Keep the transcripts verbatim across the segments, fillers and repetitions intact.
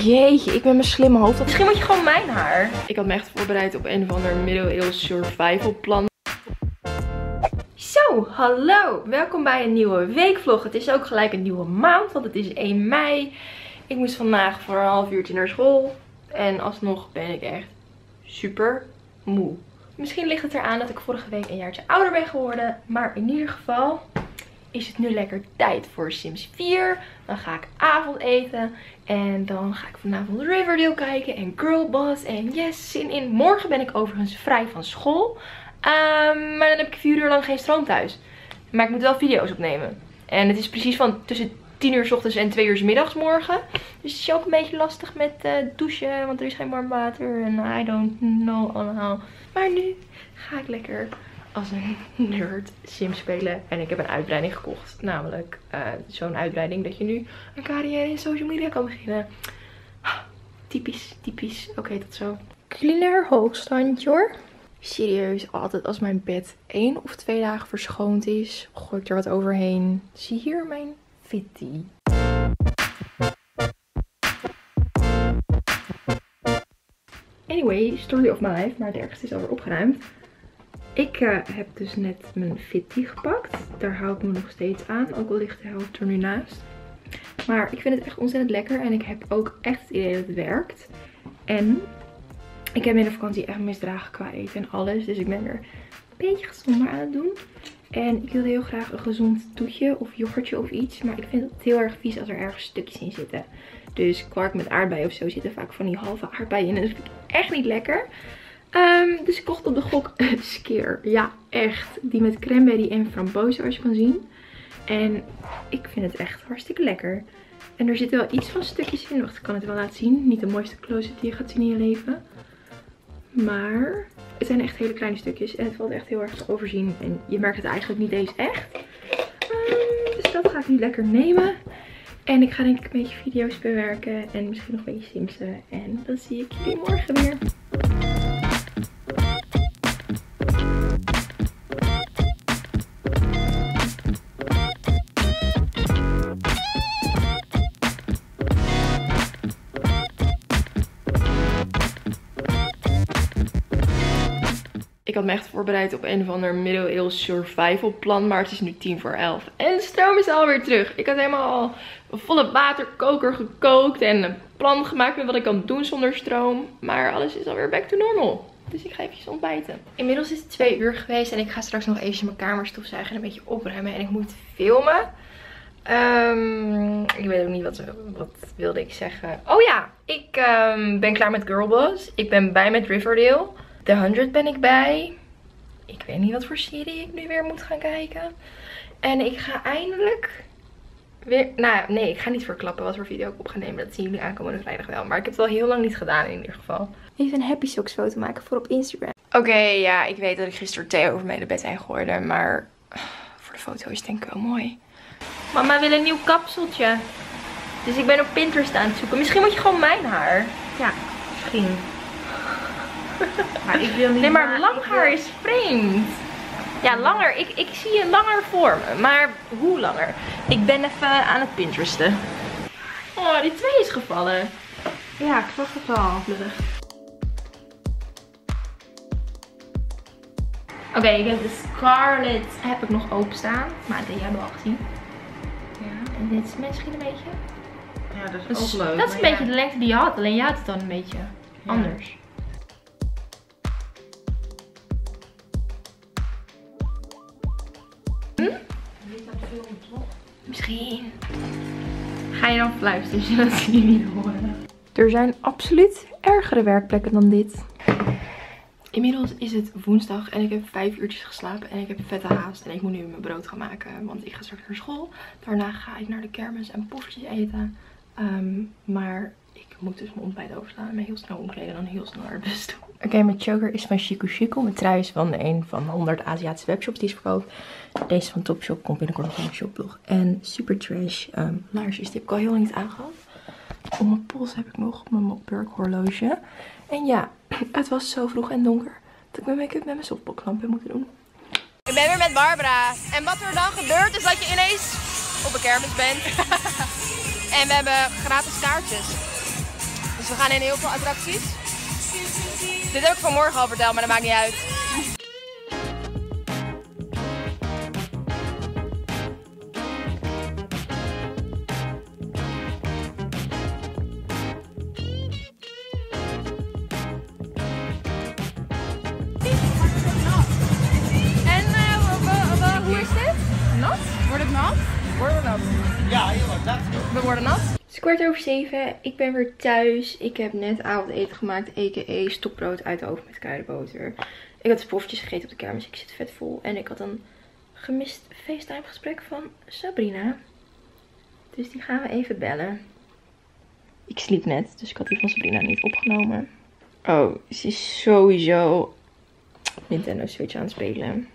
Jeetje, ik ben mijn slimme hoofd. Misschien moet je gewoon mijn haar. Ik had me echt voorbereid op een of ander middeleeuws survival plan. Zo, hallo. Welkom bij een nieuwe weekvlog. Het is ook gelijk een nieuwe maand, want het is één mei. Ik moest vandaag voor een half uurtje naar school. En alsnog ben ik echt super moe. Misschien ligt het eraan dat ik vorige week een jaartje ouder ben geworden. Maar in ieder geval is het nu lekker tijd voor Sims vier. Dan ga ik avondeten. En dan ga ik vanavond Riverdale kijken. En Girlboss. En yes, zin in. Morgen ben ik overigens vrij van school. Um, maar dan heb ik vier uur lang geen stroom thuis. Maar ik moet wel video's opnemen. En het is precies van tussen tien uur 's ochtends en twee uur 's middags morgen. Dus het is ook een beetje lastig met uh, douchen. Want er is geen warm water. En I don't know allemaal. Maar nu ga ik lekker als een nerd Sims spelen. En ik heb een uitbreiding gekocht. Namelijk uh, zo'n uitbreiding dat je nu een carrière in social media kan beginnen. Typisch, typisch. Oké, okay, tot zo. Culinair hoogstandje hoor. Serieus, altijd als mijn bed één of twee dagen verschoond is, gooi ik er wat overheen. Zie hier mijn fitty. Anyway, story of my life, maar het ergste is alweer opgeruimd. Ik uh, heb dus net mijn fitty gepakt. Daar hou ik me nog steeds aan, ook al ligt de helft er nu naast. Maar ik vind het echt ontzettend lekker en ik heb ook echt het idee dat het werkt. En ik heb in de vakantie echt misdragen qua eten en alles. Dus ik ben er een beetje gezonder aan het doen. En ik wilde heel graag een gezond toetje of yoghurtje of iets. Maar ik vind het heel erg vies als er ergens stukjes in zitten. Dus kwark met aardbeien of zo zitten vaak van die halve aardbeien in. En dat vind ik echt niet lekker. Um, dus ik kocht op de gok een skeer. Ja, echt. Die met cranberry en frambozen zoals je kan zien. En ik vind het echt hartstikke lekker. En er zitten wel iets van stukjes in. Wacht, ik kan het wel laten zien. Niet de mooiste close-up die je gaat zien in je leven. Maar het zijn echt hele kleine stukjes. En het valt echt heel erg te overzien. En je merkt het eigenlijk niet eens echt. Um, dus dat ga ik nu lekker nemen. En ik ga denk ik een beetje video's bewerken. En misschien nog een beetje simsen. En dan zie ik jullie morgen weer. Ik had me echt voorbereid op een of ander middeleeuws survival plan. Maar het is nu tien voor elf. En de stroom is alweer terug. Ik had helemaal al een volle waterkoker gekookt. En een plan gemaakt met wat ik kan doen zonder stroom. Maar alles is alweer back to normal. Dus ik ga eventjes ontbijten. Inmiddels is het twee uur geweest. En ik ga straks nog eventjes mijn kamer stofzuigen en een beetje opruimen. En ik moet filmen. Um, ik weet ook niet wat, wat wilde ik zeggen. Oh ja, ik um, ben klaar met Girlboss. Ik ben bij met Riverdale. De honderd ben ik bij. Ik weet niet wat voor serie ik nu weer moet gaan kijken. En ik ga eindelijk weer... Nou ja, nee, ik ga niet verklappen wat voor video ik op ga nemen. Dat zien jullie aankomende vrijdag wel. Maar ik heb het al heel lang niet gedaan in ieder geval. Even een happy socks foto maken voor op Instagram. Oké, okay, ja, ik weet dat ik gisteren thee over mijn bed heen gooide. Maar voor de foto is het denk ik wel mooi. Mama wil een nieuw kapseltje. Dus ik ben op Pinterest aan het zoeken. Misschien moet je gewoon mijn haar. Ja, misschien. Maar ik wil niet. Nee, maar lang haar wil... is vreemd. Ja, langer. Ik, ik zie je langer voor me. Maar hoe langer? Ik ben even aan het Pinteresten. Oh, die twee is gevallen. Ja, ik zag het al. Oké, okay, ik heb de Scarlet heb ik nog openstaan. Maar die hebben we al gezien. Ja, en dit is misschien een beetje. Ja, dat is dus ook leuk. Dat is een beetje ja. de lengte die je had. Alleen jij had het dan een beetje ja. anders. Misschien ga je dan fluisteren, zodat ze je niet horen. Er zijn absoluut ergere werkplekken dan dit. Inmiddels is het woensdag en ik heb vijf uurtjes geslapen en ik heb vette haast. En ik moet nu mijn brood gaan maken, want ik ga straks naar school. Daarna ga ik naar de kermis en poffertjes eten. Um, maar ik moet dus mijn ontbijt overslaan en me heel snel omkleden en dan heel snel naar het bus toe. Oké, okay, mijn choker is van Chico Chico. Mijn trui is van een van honderd Aziatische webshops die is verkoopt. Deze van Topshop komt binnenkort nog in mijn shopblog. En Super Trash um, laarsjes, die heb ik al heel lang niet aangehad. Om mijn pols heb ik nog mijn Mockberg horloge. En ja, het was zo vroeg en donker dat ik mijn make-up met mijn softbalklamp heb moeten doen. Ik ben weer met Barbara. En wat er dan gebeurt is dat je ineens op een kermis bent. En we hebben gratis kaartjes. Dus we gaan in heel veel attracties. Dit heb ik vanmorgen al verteld, maar dat maakt niet uit. En uh, hoe is dit? Nat? Wordt het nat? Worden we nat? Ja, heel wat nat. We worden nat. Het is kwart over zeven. Ik ben weer thuis. Ik heb net avondeten gemaakt. A K A stokbrood uit de oven met kruidenboter. Ik had poffertjes gegeten op de kermis. Ik zit vet vol. En ik had een gemist FaceTime gesprek van Sabrina. Dus die gaan we even bellen. Ik sliep net. Dus ik had die van Sabrina niet opgenomen. Oh, ze is sowieso Nintendo Switch aan het spelen.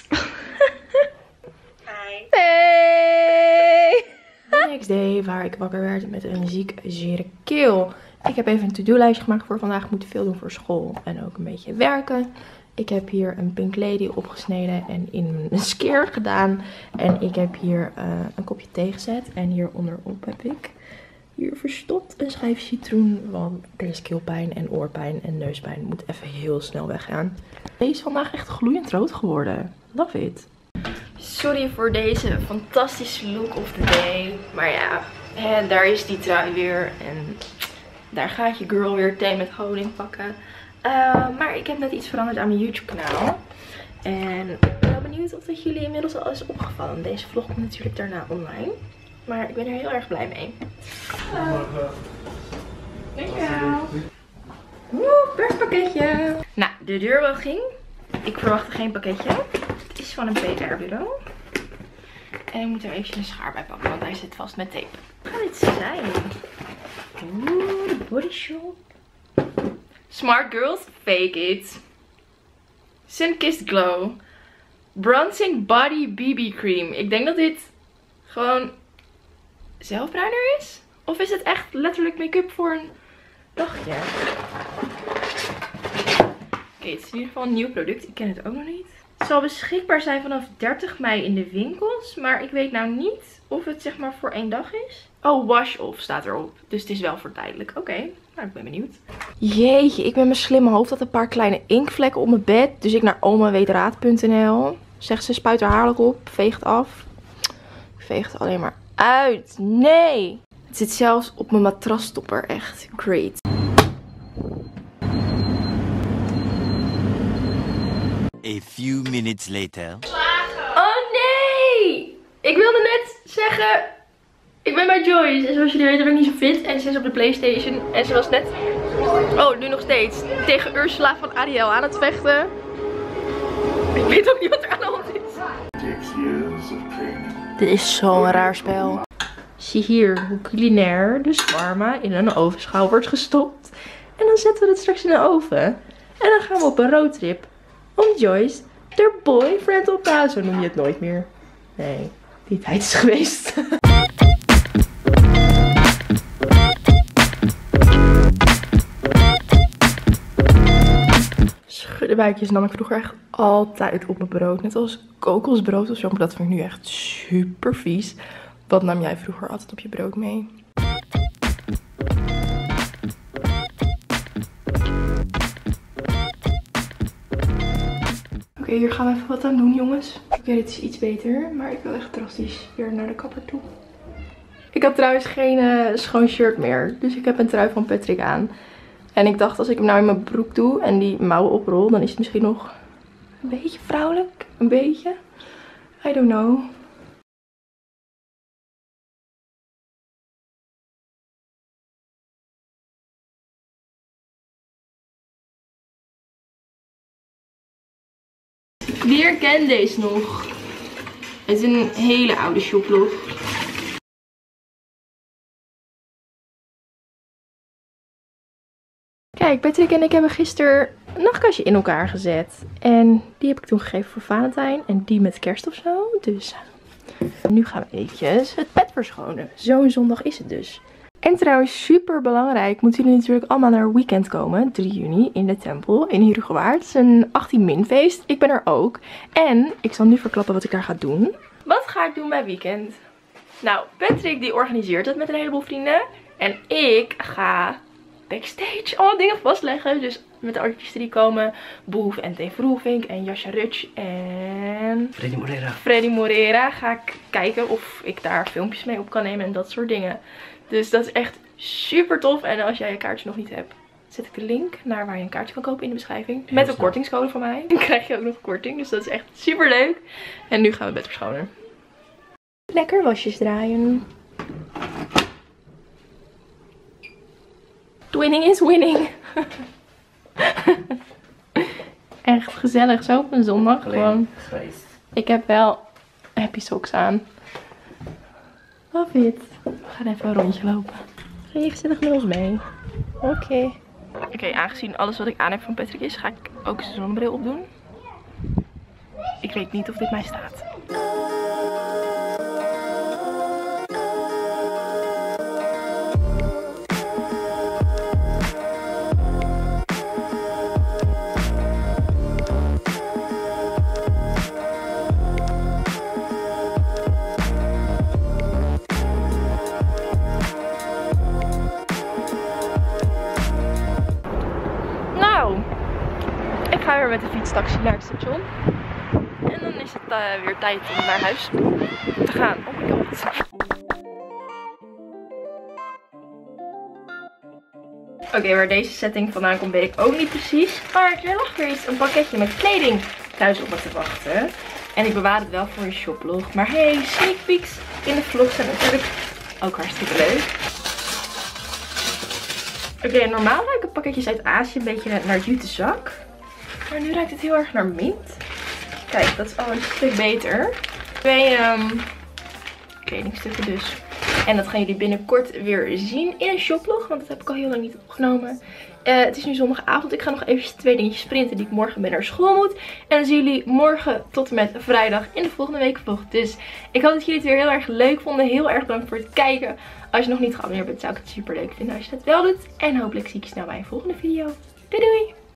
Hi. Hey! The next day, waar ik wakker werd met een ziek zere keel. Ik heb even een to-do-lijstje gemaakt voor vandaag. Ik moet veel doen voor school en ook een beetje werken. Ik heb hier een Pink Lady opgesneden en in mijn skeer gedaan. En ik heb hier uh, een kopje thee gezet. En hier onderop heb ik hier verstopt een schijf citroen. Want deze keelpijn en oorpijn en neuspijn moet even heel snel weggaan. Deze is vandaag echt gloeiend rood geworden. Love it. Sorry voor deze fantastische look of the day. Maar ja, hè, daar is die trui weer. En daar gaat je girl weer thee met honing pakken. Uh, maar ik heb net iets veranderd aan mijn YouTube kanaal. En ik ben wel benieuwd of dat jullie inmiddels al is opgevallen. Deze vlog komt natuurlijk daarna online. Maar ik ben er heel erg blij mee. Hallo. Dankjewel. Woe, perspakketje. Nou, de deurbel ging. Ik verwachtte geen pakketje. Het is van een P R bureau. En ik moet er even een schaar bij pakken, want hij zit vast met tape. Wat gaat dit zijn? Oeh, de Body Shop. Smart Girls, Fake It. Sunkissed Glow. Bronzing Body B B Cream. Ik denk dat dit gewoon zelfbruiner is. Of is het echt letterlijk make-up voor een dagje? Oké, okay, het is in ieder geval een nieuw product. Ik ken het ook nog niet. Het zal beschikbaar zijn vanaf dertig mei in de winkels. Maar ik weet nou niet of het zeg maar voor één dag is. Oh, wash off staat erop. Dus het is wel voor tijdelijk. Oké, okay. Nou, ik ben benieuwd. Jeetje, ik ben mijn slimme hoofd had een paar kleine inkvlekken op mijn bed. Dus ik naar omaweetraad punt n l. Zegt ze, spuit er haarlijk op. Veegt af. Ik veeg het alleen maar uit. Nee! Het zit zelfs op mijn matrasstopper. Echt great. A few minutes later. Oh nee! Ik wilde net zeggen, ik ben bij Joyce. En zoals jullie weten ben ik niet zo fit. En ze is op de PlayStation. En ze was net, oh nu nog steeds, tegen Ursula van Ariel aan het vechten. Ik weet ook niet wat er aan de hand is. Dit is zo'n raar spel. Zie hier hoe culinair de shawarma in een ovenschaal wordt gestopt. En dan zetten we het straks in de oven. En dan gaan we op een roadtrip. Om Joyce, haar boyfriend op te halen. Zo noem je het nooit meer. Nee, die tijd is geweest. Schuddenbuikjes nam ik vroeger echt altijd op mijn brood. Net als kokosbrood of zo. Maar dat vind ik nu echt super vies. Wat nam jij vroeger altijd op je brood mee? Oké, okay, hier gaan we even wat aan doen, jongens. Oké, okay, dit is iets beter. Maar ik wil echt drastisch weer naar de kapper toe. Ik had trouwens geen uh, schoon shirt meer. Dus ik heb een trui van Patrick aan. En ik dacht, als ik hem nou in mijn broek doe en die mouwen oprol, dan is het misschien nog een beetje vrouwelijk. Een beetje. I don't know. Wie herkent deze nog? Het is een hele oude shoplog. Kijk, Patrick en ik hebben gisteren een nachtkastje in elkaar gezet. En die heb ik toen gegeven voor Valentijn. En die met kerst of zo. Dus nu gaan we eventjes het bed verschonen. Zo'n zondag is het dus. En trouwens, super belangrijk, moeten jullie natuurlijk allemaal naar Weekend komen. drie juni in de Tempel in Herugewaard. Het is een achttien min feest. Ik ben er ook. En ik zal nu verklappen wat ik daar ga doen. Wat ga ik doen bij Weekend? Nou, Patrick die organiseert het met een heleboel vrienden. En ik ga backstage allemaal dingen vastleggen. Dus met de artiesten die komen. Boef en Dave Roelvink en Jascha Rutsch en Freddy Moreira. Freddy Moreira. Ga ik kijken of ik daar filmpjes mee op kan nemen en dat soort dingen. Dus dat is echt super tof. En als jij je kaartje nog niet hebt, zet ik de link naar waar je een kaartje kan kopen in de beschrijving. Heel met een kortingscode van mij. Dan krijg je ook nog korting. Dus dat is echt super leuk. En nu gaan we bed verschonen. Lekker wasjes draaien. Twinning is winning. Echt gezellig zo op een zondag. Gewoon. Ik heb wel happy socks aan. Love it. We gaan even een rondje lopen. Ga je gezellig met ons mee? Oké. Okay. Oké, okay, aangezien alles wat ik aan heb van Patrick is, ga ik ook zijn zonnebril opdoen. Ik weet niet of dit mij staat. Ik ga weer met de fietstaxi naar het station. En dan is het uh, weer tijd om naar huis te gaan. Oh my god. Oké, okay, waar deze setting vandaan komt weet ik ook niet precies. Maar er lag weer iets, een pakketje met kleding thuis op me te wachten. En ik bewaar het wel voor een shoplog. Maar hey, sneak peeks in de vlog zijn natuurlijk ook hartstikke leuk. Oké, okay, normaal ruiken pakketjes uit Azië een beetje naar jute zak. Maar nu ruikt het heel erg naar mint. Kijk, dat is al een stuk beter. Twee um, kledingstukken dus. En dat gaan jullie binnenkort weer zien in een shoplog. Want dat heb ik al heel lang niet opgenomen. Uh, het is nu zondagavond. Ik ga nog even twee dingetjes printen die ik morgen mee naar school moet. En dan zien jullie morgen tot en met vrijdag in de volgende week vlog. Dus ik hoop dat jullie het weer heel erg leuk vonden. Heel erg bedankt voor het kijken. Als je nog niet geabonneerd bent, zou ik het super leuk vinden als je dat wel doet. En hopelijk zie ik je snel bij een volgende video. Doei doei!